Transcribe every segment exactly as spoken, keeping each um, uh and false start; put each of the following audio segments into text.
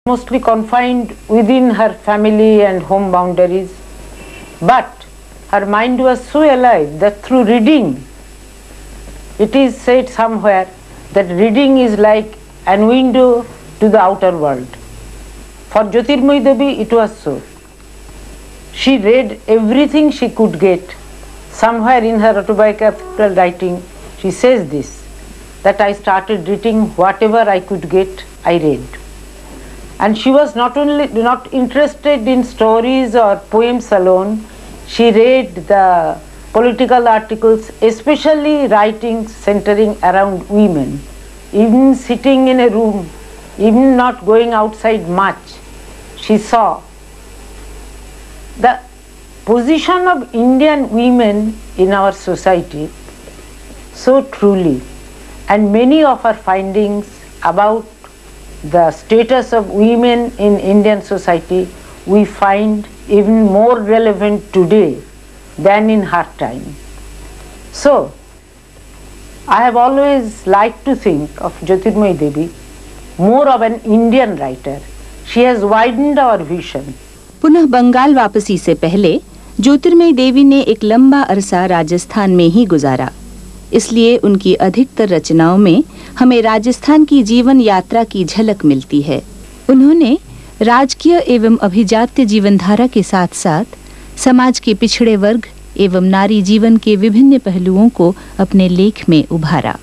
mostly confined within her family and home boundaries, but her mind was so alive that through reading, it is said somewhere that reading is like a window to the outer world. For Jyotirmoyi Devi it was so. She read everything she could get. Somewhere in her autobiographical writing she says this, that I started reading whatever I could get, I read. And she was not only not interested in stories or poems alone, she read the political articles, especially writings centering around women. Even sitting in a room, even not going outside much, she saw the position of Indian women in our society so truly, and many of her findings about the status of women in Indian society we find even more relevant today than in her time. So, I have always liked to think of Jyotirmoyi Devi more of an Indian writer. She has widened our vision. पुनः बंगाल वापसी से पहले ज्योतिर्मयी देवी ने एक लंबा अरसा राजस्थान में ही गुजारा। इसलिए उनकी अधिकतर रचनाओं में हमें राजस्थान की जीवन यात्रा की झलक मिलती है। उन्होंने राजकीय एवं अभिजात्य जीवनधारा के साथ साथ समाज के पिछड़े वर्ग एवं नारी जीवन के विभिन्न पहलुओं को अपने लेख में उभारा।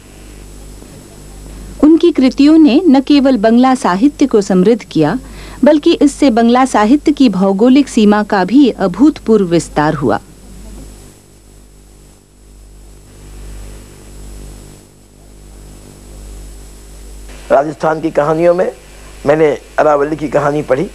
उनकी कृतियों ने न केवल बंगला साहित्य को समृद्ध किया, बल्कि इससे बंगला साहित्य की भौगोलिक सीमा का भी अभूतपूर्व विस्तार हुआ। राजस्थान की कहानियों में मैंने अरावली की कहानी पढ़ी,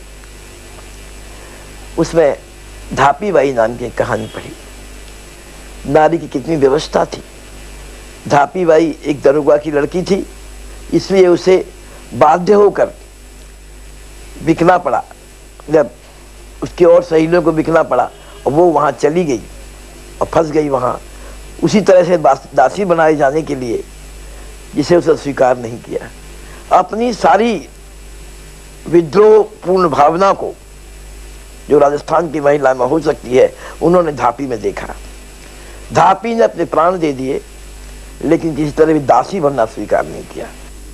उसमें धापी बाई नाम की एक कहानी पढ़ी। नारी की कितनी व्यवस्था थी। धापी बाई एक दरोगा की लड़की थी, इसलिए उसे बाध्य होकर बिकना पड़ा। जब उसके और सहेलियों को बिकना पड़ा और वो वहाँ चली गई और फंस गई वहाँ, उसी तरह से दासी बनाए जाने के लिए, जिसे उसे स्वीकार नहीं किया। अपनी सारी विद्रोह पूर्ण भावना को जो राजस्थान की महिला में हो सकती है, उन्होंने धापी में देखा। धापी ने अपने प्राण दे दिए, लेकिन किसी तरह भी दासी बनना स्वीकार नहीं किया।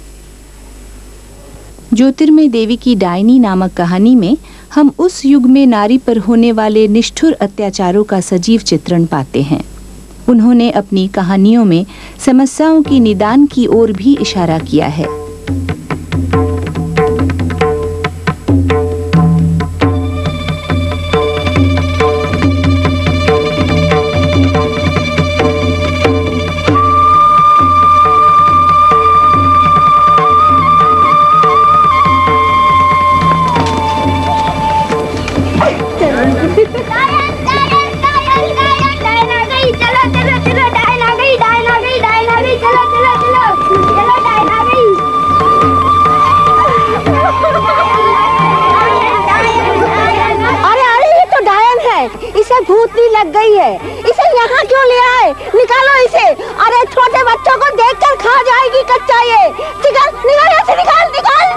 ज्योतिर्मयी देवी की डायनी नामक कहानी में हम उस युग में नारी पर होने वाले निष्ठुर अत्याचारों का सजीव चित्रण पाते हैं। उन्होंने अपनी कहानियों में समस्याओं की निदान की ओर भी इशारा किया है। भूतनी लग गई है, इसे यहाँ क्यों ले आए? निकालो इसे। अरे छोटे बच्चों को देखकर खा जाएगी कच्चा ये। निकाल, निकाल ऐसे, निकाल, निकाल।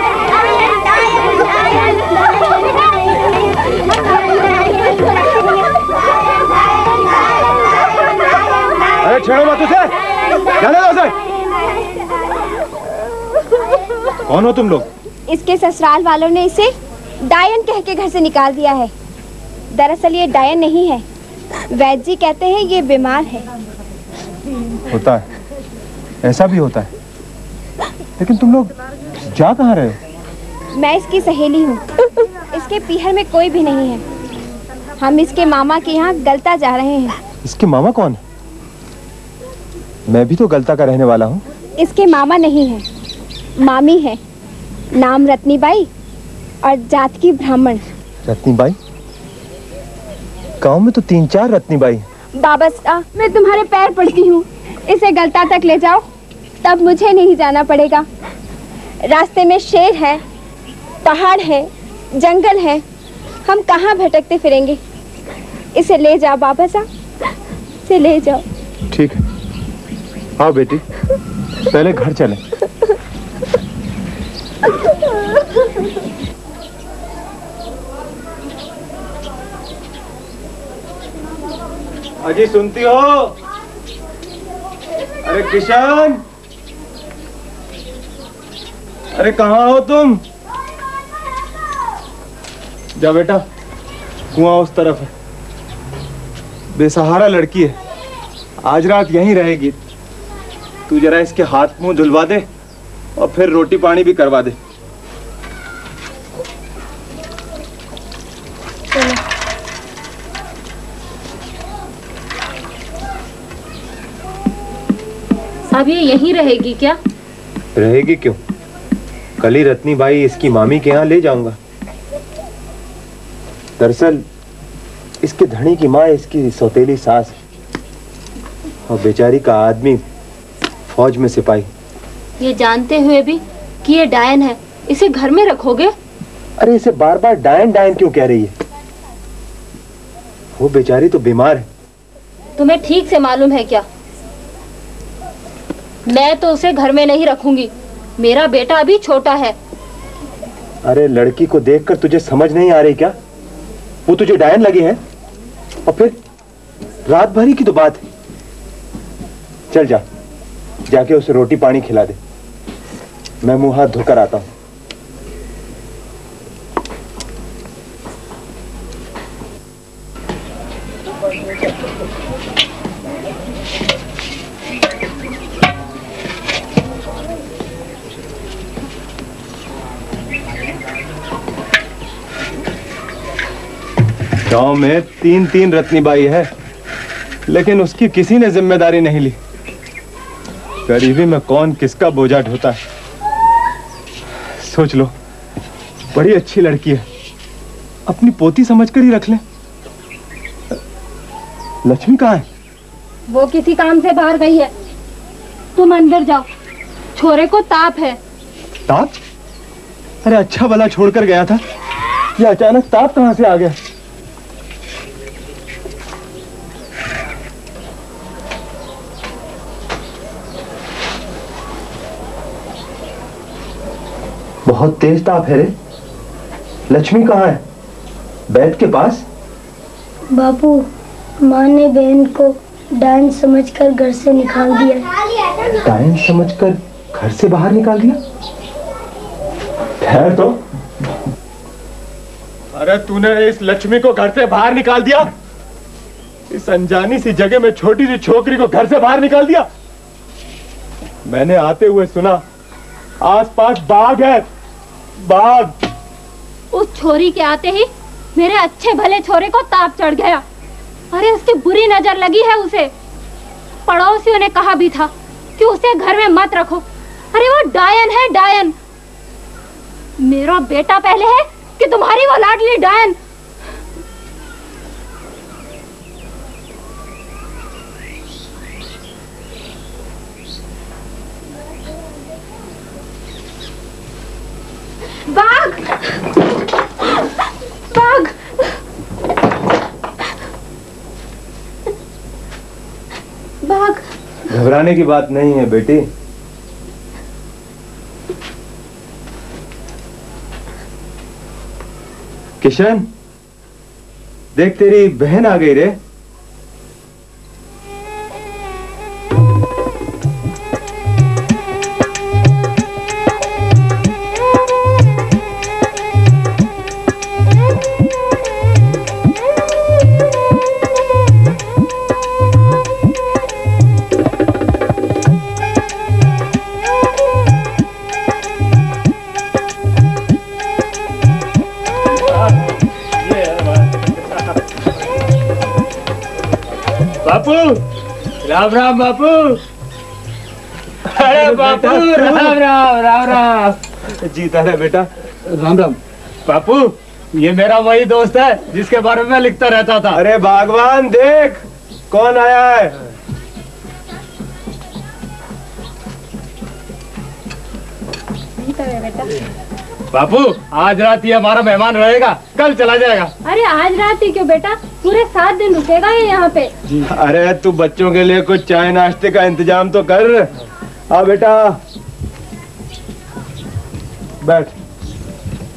अरे छेड़ो मत उसे, जाने दो उसे। कौन हो तुम लोग? इसके ससुराल वालों ने इसे डायन कह के घर से निकाल दिया है। दरअसल ये डायन नहीं है, वैद्य जी कहते हैं ये बीमार है। होता है, ऐसा भी होता है। लेकिन तुम लोग जा कहाँ रहे हो? मैं इसकी सहेली हूँ। इसके पीहर में कोई भी नहीं है। हम इसके मामा के यहाँ गलता जा रहे हैं। इसके मामा कौन है? मैं भी तो गलता का रहने वाला हूँ। इसके मामा नहीं है, मामी है। नाम रत्नीबाई और जात की ब्राह्मण। रत्नीबाई? गांव में तो तीन चार रत्नीबाई। बाबा साहब, मैं तुम्हारे पैर पड़ती हूँ, इसे गलता तक ले जाओ, तब मुझे नहीं जाना पड़ेगा। रास्ते में शेर है, पहाड़ है, जंगल है, हम कहाँ भटकते फिरेंगे। इसे ले जाओ बाबा साहब, इसे ले जाओ। ठीक है, आओ बेटी, पहले घर चलें। अजी सुनती हो? अरे किशन, अरे कहाँ हो तुम? जा बेटा, कुआं उस तरफ है। बेसहारा लड़की है, आज रात यहीं रहेगी। तू जरा इसके हाथ मुंह धुलवा दे और फिर रोटी पानी भी करवा दे। साहब ये यहीं रहेगी क्या? रहेगी क्यों? कल ही रत्नी बाई इसकी मामी के यहाँ ले जाऊंगा। दरअसल इसके धनी की माँ इसकी सौतेली सास और बेचारी का आदमी फौज में सिपाही। ये जानते हुए भी कि ये डायन है, इसे घर में रखोगे? अरे इसे बार बार डायन डायन क्यों कह रही है? वो बेचारी तो बीमार है। तुम्हें ठीक से मालूम है क्या? मैं तो उसे घर में नहीं रखूंगी, मेरा बेटा अभी छोटा है। अरे लड़की को देखकर तुझे समझ नहीं आ रही क्या? वो तुझे डायन लगी है? और फिर रात भरी की तो बात है। चल जा, जाके उसे रोटी पानी खिला दे। मैं मुंह हाथ धोकर आता हूं। गांव में तीन तीन रत्नीबाई है, लेकिन उसकी किसी ने जिम्मेदारी नहीं ली। गरीबी में कौन किसका बोझा ढोता है। सोच लो, बड़ी अच्छी लड़की है, अपनी पोती समझकर ही रख ले। लक्ष्मी कहाँ है? वो किसी काम से बाहर गई है, तुम अंदर जाओ, छोरे को ताप है। ताप? अरे अच्छा भला छोड़कर गया था, ये अचानक ताप कहाँ से आ गया? बहुत तेज ताप है रे। लक्ष्मी कहाँ है? बैठ के पास? बापू, माँ ने बहन को डायन समझकर घर से निकाल दिया। डायन समझकर घर से बाहर निकाल दिया? ठहर तो। अरे तूने इस लक्ष्मी को घर से बाहर निकाल दिया? इस अनजानी सी जगह में छोटी सी छोकरी को घर से बाहर निकाल दिया? मैंने आते हुए सुना आसपास बाघ है, बाघ। उस छोरी के आते ही मेरे अच्छे भले छोरे को ताप चढ़ गया। अरे उसकी बुरी नजर लगी है उसे। पड़ोसियों ने कहा भी था कि उसे घर में मत रखो। अरे वो डायन है, डायन। मेरा बेटा पहले है कि तुम्हारी वो लाडली डायन। बाघ, बाघ। बाघ। घबराने की बात नहीं है बेटी। किशन, देख तेरी बहन आ गई रे। बापू, राम राम बापू। अरे बापू, राम राम राम राम। जीता है बेटा। राम राम बापू, ये मेरा वही दोस्त है जिसके बारे में लिखता रहता था। अरे भगवान, देख कौन आया है। बापू, आज रात ये हमारा मेहमान रहेगा, कल चला जाएगा। अरे आज रात ही क्यों बेटा, पूरे सात दिन रुकेगा ये यहाँ पे। अरे तू बच्चों के लिए कुछ चाय नाश्ते का इंतजाम तो कर। आ बेटा, बैठ।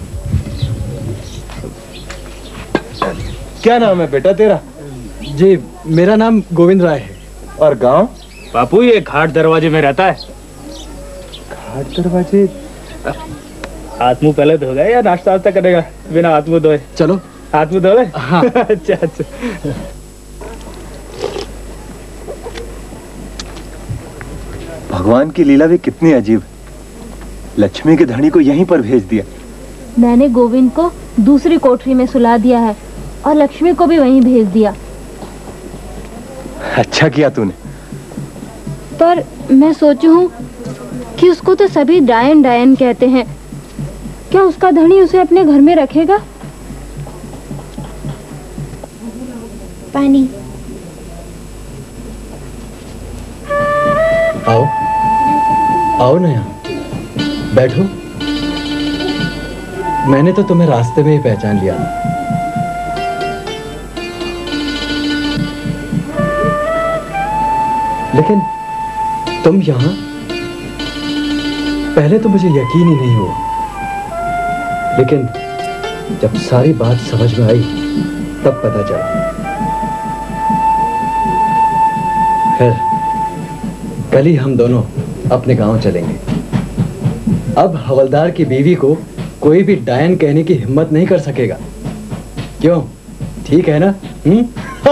क्या नाम है बेटा तेरा? जी मेरा नाम गोविंद राय है। और गांव? बापू ये घाट दरवाजे में रहता है। घाट दरवाजे? हाथ मुंह पहले धोगा या नाश्ता वास्ता करेगा बिना हाथ मुंह धोए? चलो हाथ मुंह धो ले। हाँ। अच्छा अच्छा। भगवान की लीला भी कितनी अजीब। लक्ष्मी के धनी को यहीं पर भेज दिया। मैंने गोविंद को दूसरी कोठरी में सुला दिया है और लक्ष्मी को भी वहीं भेज दिया। अच्छा किया तूने। पर मैं सोचू हूँ कि उसको तो सभी डायन डायन कहते हैं, क्या उसका धनी उसे अपने घर में रखेगा? पानी। आओ आओ ना यहाँ बैठो। मैंने तो तुम्हें रास्ते में ही पहचान लिया। लेकिन तुम यहाँ, पहले तो मुझे यकीन ही नहीं हुआ, लेकिन जब सारी बात समझ में आई तब पता चला। खैर, कल ही हम दोनों अपने गांव चलेंगे। अब हवलदार की बीवी को कोई भी डायन कहने की हिम्मत नहीं कर सकेगा। क्यों, ठीक है ना? हम्म?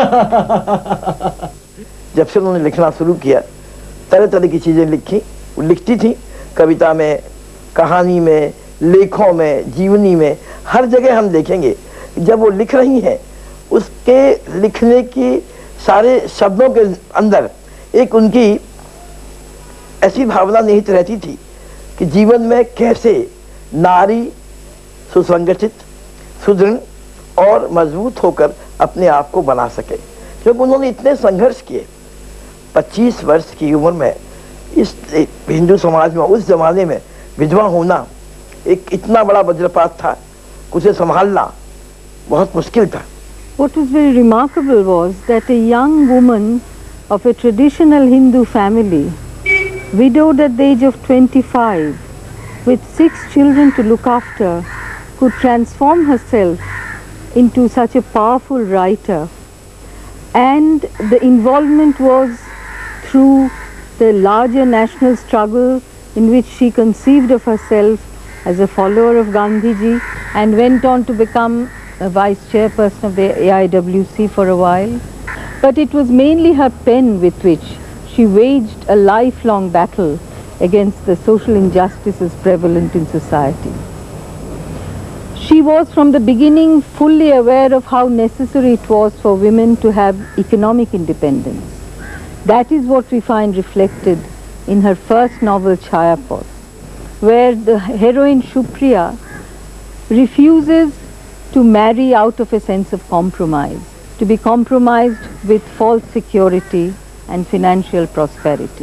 जब से उन्होंने लिखना शुरू किया, तरह तरह की चीजें लिखी। वो लिखती थी कविता में, कहानी में, लेखों में, जीवनी में, हर जगह हम देखेंगे जब वो लिख रही हैं, उसके लिखने की सारे शब्दों के अंदर एक उनकी ऐसी भावना निहित रहती थी कि जीवन में कैसे नारी सुसंगठित, सुदृढ़ और मजबूत होकर अपने आप को बना सके। क्योंकि उन्होंने इतने संघर्ष किए। पच्चीस वर्ष की उम्र में इस हिंदू समाज में उस जमाने में विधवा होना एक इतना बड़ा वज्रपात था, उसे संभालना बहुत मुश्किल था। What was very remarkable was that a young woman of a traditional Hindu family, widowed at the age of twenty-five, with six children to look after, could transform herself into such a powerful writer. And the involvement was through the larger national struggle in which she conceived of herself as a follower of Gandhiji and went on to become a vice chairperson of the A I W C for a while. But it was mainly her pen with which she waged a lifelong battle against the social injustices prevalent in society. She was from the beginning fully aware of how necessary it was for women to have economic independence. That is what we find reflected in her first novel Chayapot, where the heroine Shupriya refuses to marry out of a sense of compromise, to be compromised with false security and financial prosperity.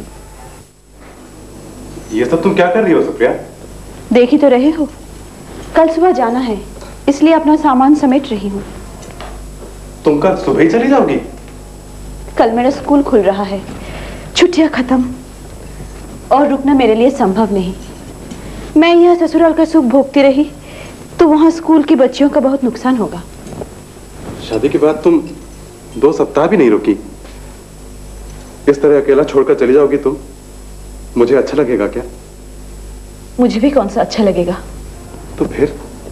ये सब तुम क्या कर रही हो सुप्रिया? देख ही तो रहे हो, कल सुबह जाना है, इसलिए अपना सामान समेट रही हूँ। तुम कल सुबह ही चली जाओगी? कल मेरा स्कूल खुल रहा है, छुट्टियाँ खत्म और रुकना मेरे लिए संभव नहीं। मैं यहाँ ससुराल का सुख भोगती रही तो वहाँ स्कूल की बच्चियों का बहुत नुकसान होगा। शादी के बाद तुम दो सप्ताह भी नहीं रुकी, इस तरह अकेला छोड़कर चली जाओगी तुम? मुझे अच्छा लगेगा क्या? मुझे भी कौन सा अच्छा लगेगा। तो फिर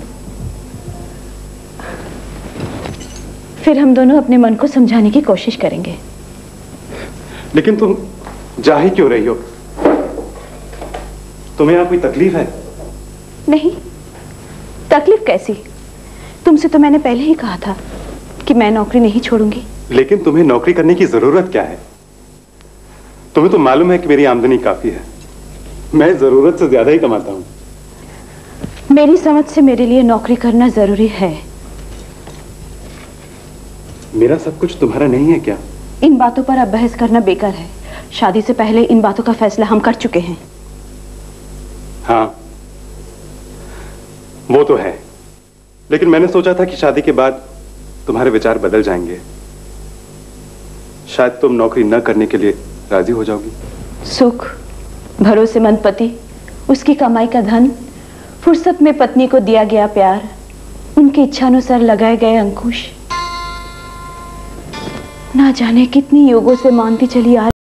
फिर हम दोनों अपने मन को समझाने की कोशिश करेंगे। लेकिन तुम जा ही क्यों रही हो? तुम्हें यहाँ कोई तकलीफ है? नहीं, तकलीफ कैसी? तुमसे तो मैंने पहले ही कहा था कि मैं नौकरी नहीं छोड़ूंगी। लेकिन तुम्हें नौकरी करने की जरूरत क्या है? तुम्हें तो मालूम है कि मेरी आमदनी काफी है, मैं जरूरत से ज्यादा ही कमाता हूँ। मेरी समझ से मेरे लिए नौकरी करना जरूरी है। मेरा सब कुछ तुम्हारा नहीं है क्या? इन बातों पर अब बहस करना बेकार है। शादी से पहले इन बातों का फैसला हम कर चुके हैं। हाँ, वो तो है, लेकिन मैंने सोचा था कि शादी के बाद तुम्हारे विचार बदल जाएंगे। शायद तुम नौकरी न करने के लिए राजी हो जाओगी। सुख, भरोसेमंद पति, उसकी कमाई का धन, फुर्सत में पत्नी को दिया गया प्यार, उनकी इच्छानुसार लगाए गए अंकुश, ना जाने कितनी युगों से मानती चली आ